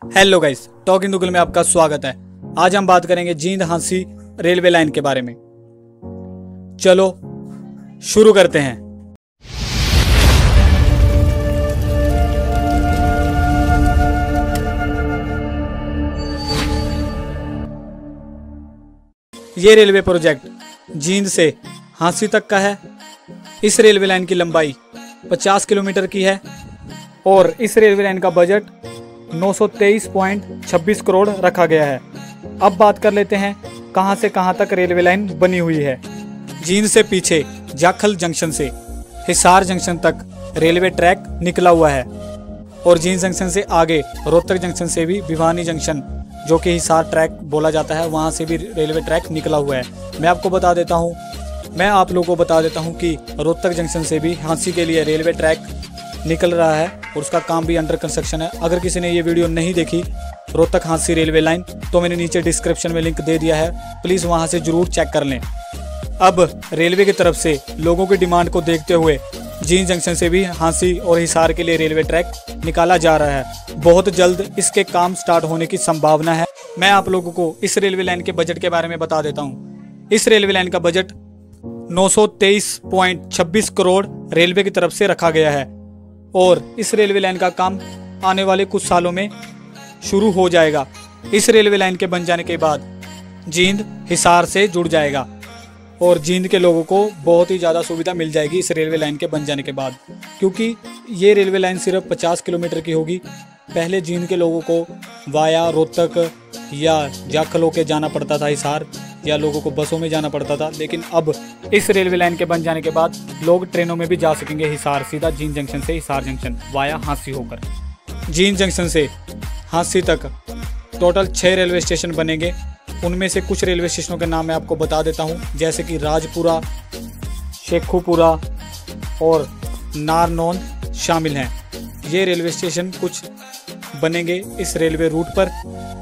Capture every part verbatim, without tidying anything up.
Hello guys, talking Duggal में आपका स्वागत है। आज हम बात करेंगे जींद हांसी रेलवे लाइन के बारे में। चलो शुरू करते हैं। ये रेलवे प्रोजेक्ट जींद से हांसी तक का है। इस रेलवे लाइन की लंबाई पचास किलोमीटर की है और इस रेलवे लाइन का बजट नौ सौ तेईस पॉइंट छब्बीस करोड़ रखा गया है। अब बात कर लेते हैं कहां से कहां तक रेलवे लाइन बनी हुई है। जींद से पीछे जाखल जंक्शन से हिसार जंक्शन तक रेलवे ट्रैक निकला हुआ है और जींद जंक्शन से आगे रोहतक जंक्शन से भी भिवानी जंक्शन, जो कि हिसार ट्रैक बोला जाता है, वहां से भी रेलवे ट्रैक निकला हुआ है। मैं आपको बता देता हूं मैं आप लोगों को बता देता हूं कि रोहतक जंक्शन से भी हांसी के लिए रेलवे ट्रैक निकल रहा है और उसका काम भी अंडर कंस्ट्रक्शन है। अगर किसी ने ये वीडियो नहीं देखी रोहतक हांसी रेलवे लाइन, तो मैंने नीचे डिस्क्रिप्शन में लिंक दे दिया है, प्लीज़ वहां से जरूर चेक कर लें। अब रेलवे की तरफ से लोगों की डिमांड को देखते हुए जींद जंक्शन से भी हांसी और हिसार के लिए रेलवे ट्रैक निकाला जा रहा है। बहुत जल्द इसके काम स्टार्ट होने की संभावना है। मैं आप लोगों को इस रेलवे लाइन के बजट के बारे में बता देता हूँ। इस रेलवे लाइन का बजट नौ सौ तेईस पॉइंट छब्बीस करोड़ रेलवे की तरफ से रखा गया है और इस रेलवे लाइन का काम आने वाले कुछ सालों में शुरू हो जाएगा। इस रेलवे लाइन के बन जाने के बाद जींद हिसार से जुड़ जाएगा और जींद के लोगों को बहुत ही ज़्यादा सुविधा मिल जाएगी इस रेलवे लाइन के बन जाने के बाद, क्योंकि ये रेलवे लाइन सिर्फ पचास किलोमीटर की होगी। पहले जींद के लोगों को वाया रोहतक या जाखल होके जाना पड़ता था हिसार, या लोगों को बसों में जाना पड़ता था, लेकिन अब इस रेलवे लाइन के बन जाने के बाद लोग ट्रेनों में भी जा सकेंगे हिसार, सीधा जींद जंक्शन से हिसार जंक्शन वाया हांसी होकर। जींद जंक्शन से हांसी तक टोटल छः रेलवे स्टेशन बनेंगे। उनमें से कुछ रेलवे स्टेशनों के नाम मैं आपको बता देता हूँ, जैसे कि राजपुरा, शेखुपुरा और नारनौन शामिल हैं। ये रेलवे स्टेशन कुछ बनेंगे इस रेलवे रूट पर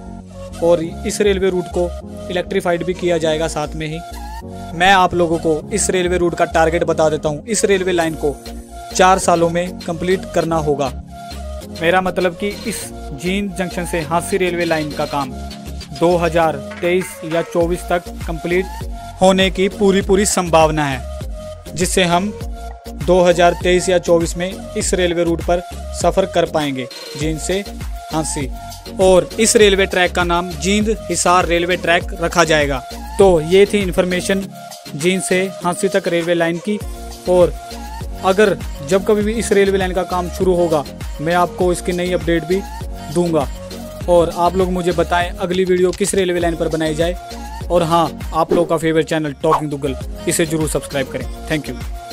और इस रेलवे रूट को इलेक्ट्रीफाइड भी किया जाएगा साथ में ही। मैं आप लोगों को इस रेलवे रूट का टारगेट बता देता हूँ। इस रेलवे लाइन को चार सालों में कंप्लीट करना होगा। मेरा मतलब कि इस जींद जंक्शन से हांसी रेलवे लाइन का काम दो हज़ार तेईस या चौबीस तक कंप्लीट होने की पूरी पूरी संभावना है, जिससे हम दो हज़ार तेईस या चौबीस में इस रेलवे रूट पर सफ़र कर पाएंगे जींद से हांसी। और इस रेलवे ट्रैक का नाम जींद हिसार रेलवे ट्रैक रखा जाएगा। तो ये थी इन्फॉर्मेशन जींद से हांसी तक रेलवे लाइन की। और अगर जब कभी भी इस रेलवे लाइन का काम शुरू होगा, मैं आपको इसकी नई अपडेट भी दूंगा। और आप लोग मुझे बताएं अगली वीडियो किस रेलवे लाइन पर बनाई जाए। और हाँ, आप लोगों का फेवरेट चैनल टॉकिंग दुगल, इसे जरूर सब्सक्राइब करें। Thank you.